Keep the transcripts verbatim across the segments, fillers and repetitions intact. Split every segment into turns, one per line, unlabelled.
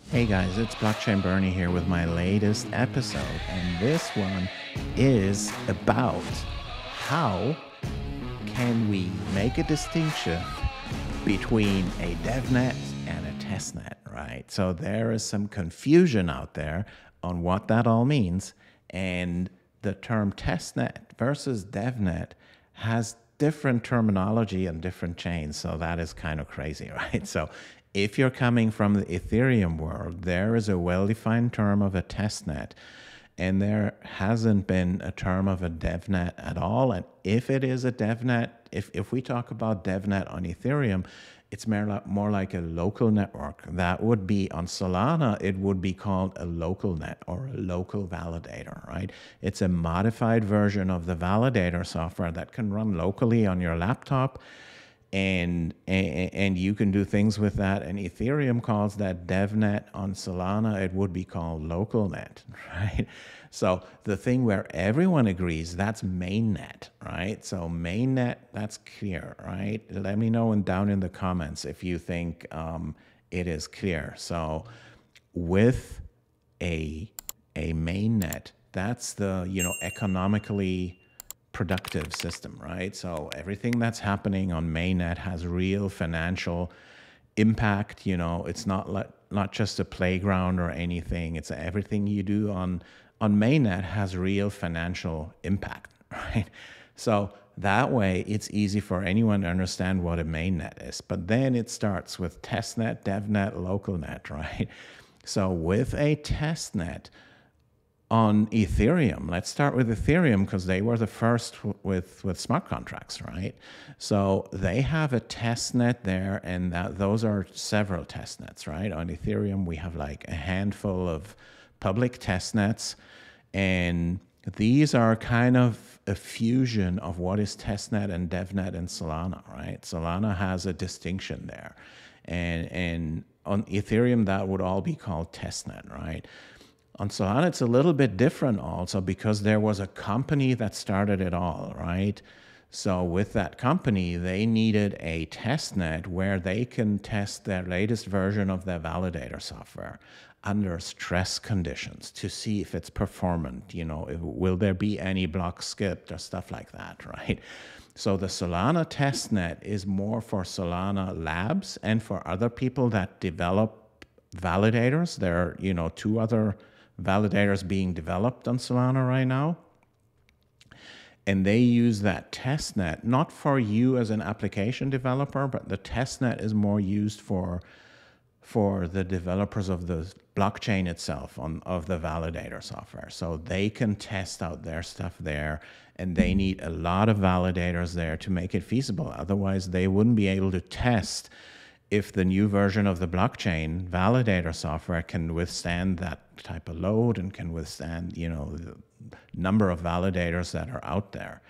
Hey guys, it's Blockchain Bernie here with my latest episode, and this one is about how can we make a distinction between a Devnet and a Testnet, right? So there is some confusion out there on what that all means, and the term Testnet versus Devnet has different terminology on different chains, so that is kind of crazy, right? So if you're coming from the Ethereum world, there is a well-defined term of a testnet, and there hasn't been a term of a devnet at all. And if it is a devnet, if, if we talk about devnet on Ethereum, it's more like, more like a local network. That would be on Solana, it would be called a local net or a local validator, right? It's a modified version of the validator software that can run locally on your laptop. And, and and you can do things with that. And Ethereum calls that DevNet. On Solana, it would be called LocalNet, right? So the thing where everyone agrees, that's mainnet, right? So mainnet, that's clear, right? Let me know in, down in the comments if you think um, it is clear. So with a a mainnet, that's the, you know, economically productive system, right? So everything that's happening on mainnet has real financial impact. You know, it's not like not just a playground or anything. It's everything you do on on mainnet has real financial impact, right? So that way it's easy for anyone to understand what a mainnet is. But then it starts with testnet, devnet, localnet, right? So with a testnet on Ethereum, let's start with Ethereum because they were the first with, with smart contracts, right? So they have a testnet there, and that, those are several testnets, right? On Ethereum, we have like a handful of public testnets, and these are kind of a fusion of what is testnet and devnet and Solana, right? Solana has a distinction there. And, and on Ethereum, that would all be called testnet, right? On Solana, it's a little bit different also because there was a company that started it all, right? So with that company, they needed a testnet where they can test their latest version of their validator software under stress conditions to see if it's performant, you know, if, will there be any blocks skipped or stuff like that, right? So the Solana testnet is more for Solana labs and for other people that develop validators. There are, you know, two other validators being developed on Solana right now. And they use that testnet, not for you as an application developer, but the testnet is more used for, for the developers of the blockchain itself, on, of the validator software. So they can test out their stuff there, and they need a lot of validators there to make it feasible. Otherwise, they wouldn't be able to test if the new version of the blockchain validator software can withstand that type of load and can withstand, you know, the number of validators that are out there.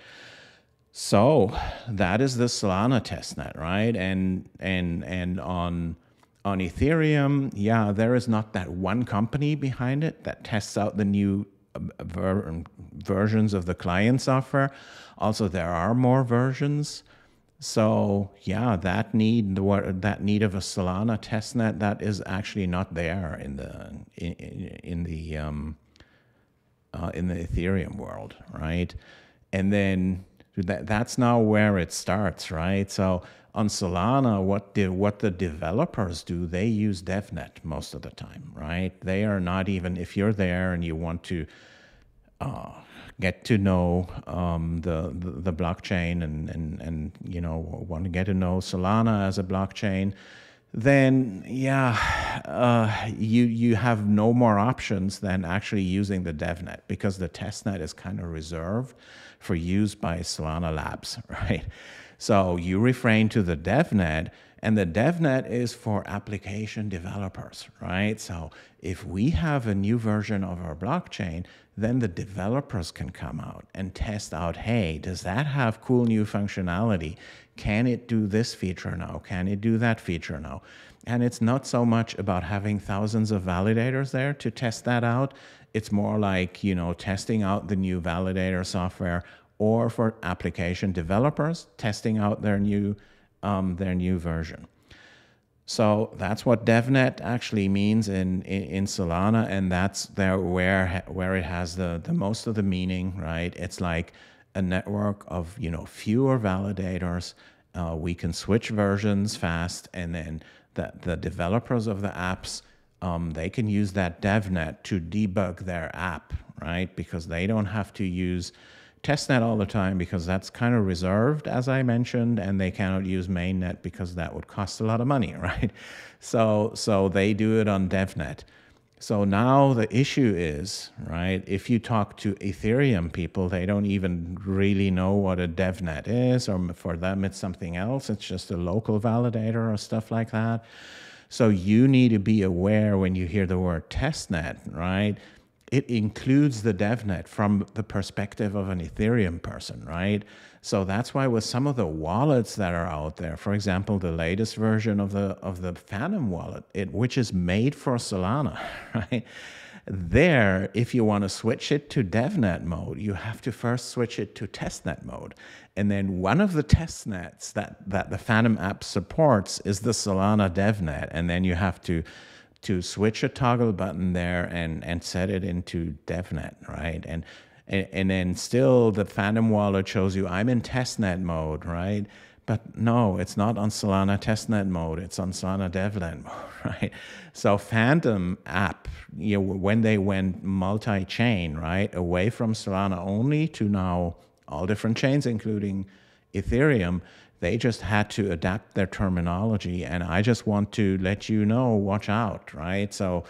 So that is the Solana testnet, right? And and and on on Ethereum, yeah, there is not that one company behind it that tests out the new ver versions of the client software. Also, there are more versions. So yeah, that need that need of a Solana testnet, that is actually not there in the in, in the um, uh, in the Ethereum world, right? And then that that's now where it starts, right? So on Solana, what the what the developers do, they use DevNet most of the time, right? They are not even, if you're there and you want to Uh, get to know um, the, the the blockchain and and and you know, want to get to know Solana as a blockchain, then yeah, uh, you you have no more options than actually using the DevNet, because the testnet is kind of reserved for use by Solana Labs, right? So you refrain to the DevNet, and the DevNet is for application developers, right? So if we have a new version of our blockchain, then the developers can come out and test out, hey, does that have cool new functionality? Can it do this feature now? Can it do that feature now? And it's not so much about having thousands of validators there to test that out. It's more like, you know, testing out the new validator software, or for application developers testing out their new um, their new version. So that's what Devnet actually means in, in, in Solana, and that's there where where it has the, the most of the meaning, right? It's like a network of, you know, fewer validators. Uh, we can switch versions fast, and then the, the developers of the apps, um, they can use that Devnet to debug their app, right? Because they don't have to use Testnet all the time, because that's kind of reserved, as I mentioned, and they cannot use mainnet because that would cost a lot of money, right? So, so they do it on Devnet. So now the issue is, right, if you talk to Ethereum people, they don't even really know what a Devnet is, or for them it's something else. It's just a local validator or stuff like that. So you need to be aware when you hear the word testnet, right? It includes the Devnet from the perspective of an Ethereum person, right? So that's why with some of the wallets that are out there, for example, the latest version of the of the Phantom wallet, it, which is made for Solana, right? There, if you want to switch it to Devnet mode, you have to first switch it to testnet mode. And then one of the testnets that, that the Phantom app supports is the Solana Devnet. And then you have to to switch a toggle button there and, and set it into Devnet, right? And, and and then still the Phantom wallet shows you I'm in testnet mode, right? But no, it's not on Solana testnet mode. It's on Solana Devnet mode, right? So Phantom app, you know, when they went multi-chain, right, away from Solana only to now all different chains, including Ethereum, they just had to adapt their terminology. And I just want to let you know, watch out, right? So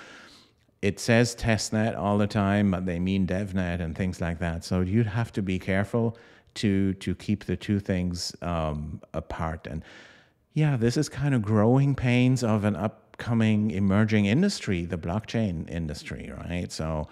it says testnet all the time, but they mean devnet and things like that. So you'd have to be careful to to keep the two things um, apart. And yeah, this is kind of growing pains of an upcoming emerging industry, the blockchain industry, right? So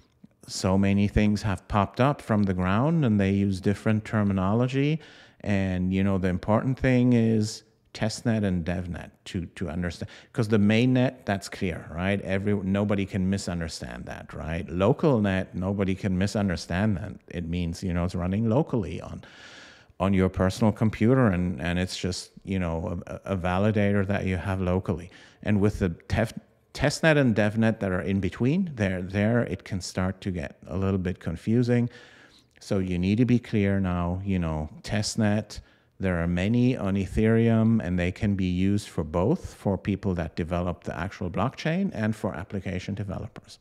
so many things have popped up from the ground, and they use different terminology. And, you know, the important thing is testnet and devnet to, to understand, because the mainnet, that's clear, right? Every, nobody can misunderstand that, right? Local net, nobody can misunderstand that. It means, you know, it's running locally on, on your personal computer, and, and it's just, you know, a, a validator that you have locally. And with the tef, testnet and devnet that are in between, there, there it can start to get a little bit confusing. So you need to be clear now, you know, testnet, there are many on Ethereum, and they can be used for both, for people that develop the actual blockchain and for application developers.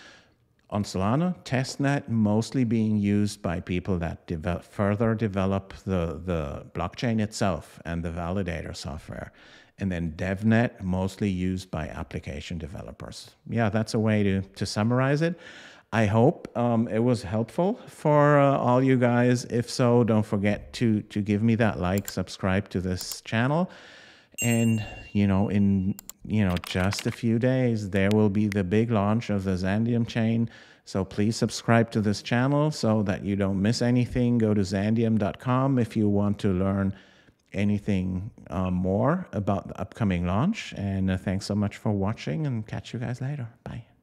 On Solana, testnet mostly being used by people that develop, further develop the, the blockchain itself and the validator software. And then devnet mostly used by application developers. Yeah, that's a way to, to summarize it. I hope um, it was helpful for uh, all you guys. If so, don't forget to to give me that like, subscribe to this channel, and you know, in you know just a few days there will be the big launch of the Xandeum chain. So please subscribe to this channel so that you don't miss anything. Go to xandeum dot com if you want to learn anything uh, more about the upcoming launch. And uh, thanks so much for watching, and catch you guys later. Bye.